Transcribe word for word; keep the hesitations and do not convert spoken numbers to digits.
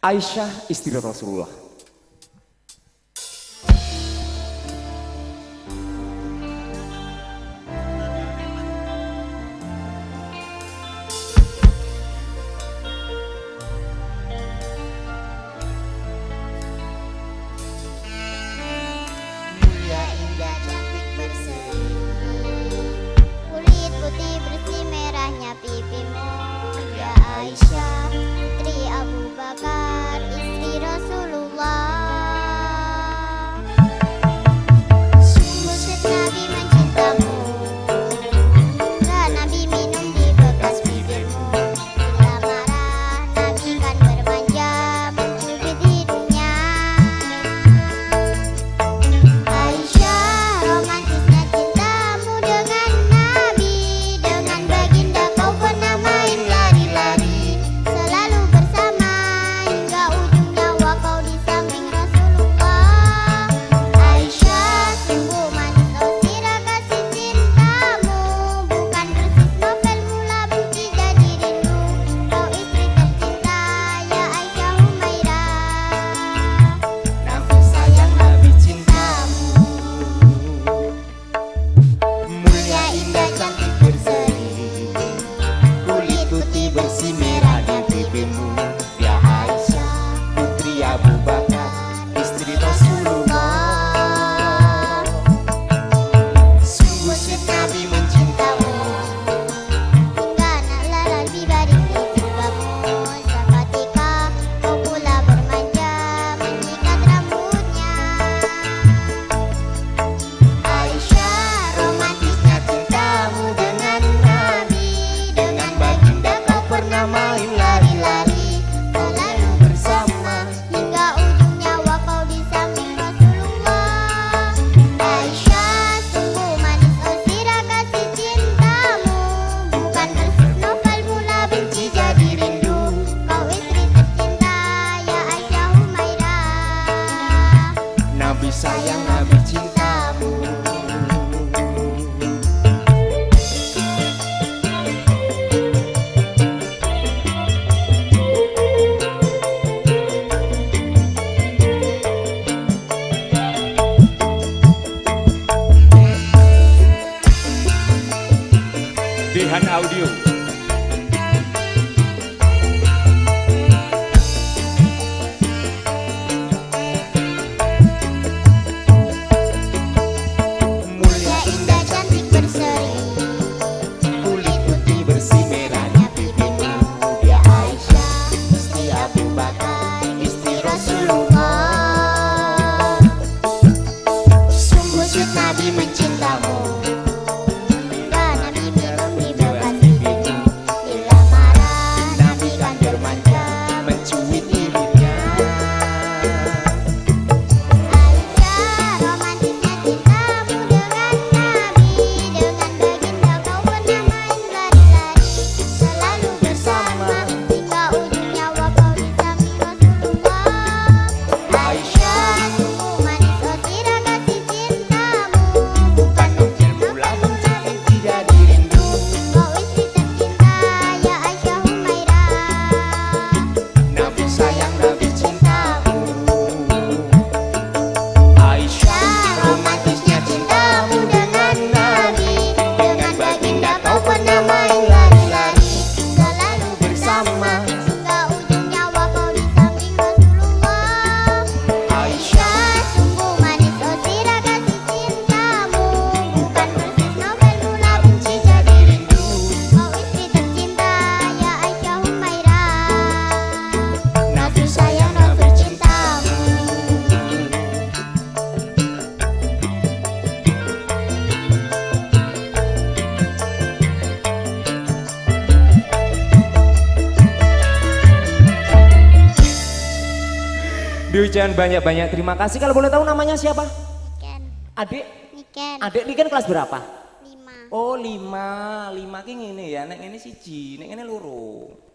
Aisyah istri Rasulullah. Aisyah, putri Abu Bakar, istri Rasulullah. Sungguh Nabi mencintamu, hingga Nabi minum di bekas bibirmu. Bila marah, Nabi kan bermanja, mencubit hidungnya. Aisyah, romantisnya cintamu dengan Nabi, dengan baginda kau pernah main lari-lari. Bersih merah di pipimu, ya Aisyah, putri Abu Bakar, istri Rasulullah. Sungguh sweet Nabi mencintamu, hingga nak lalat di baring di jilbabmu. Seketika kau pula bermanja, menyikat rambutnya. Aisyah, romantisnya cintamu dengan Nabi, dengan baginda pernah main lari-lari, selalu bersama, hingga ujung nyawa kau di samping Rasulullah. Aisyah, sungguh manis oh sirah kasih cintamu, bukan persis novel mula benci jadi rindu. Kau istri tercinta, ya Aisyah Humairah. Nabi sayang, Nabi cintamu. Dehan Audio. Mulia, indah, cantik, berseri, Kulit putih bersih merahnya pipimu, ya Aisyah, istri Abu Bakar, istri Rasulullah. Sungguh sweet Nabi mencintamu, Diucapkan banyak-banyak terima kasih. Kalau boleh tahu namanya siapa? Niken. Adik? Niken. Adik Niken kelas berapa? Lima. Oh lima, lima ki ngene ya, nek ngene siji, nek ngene loro.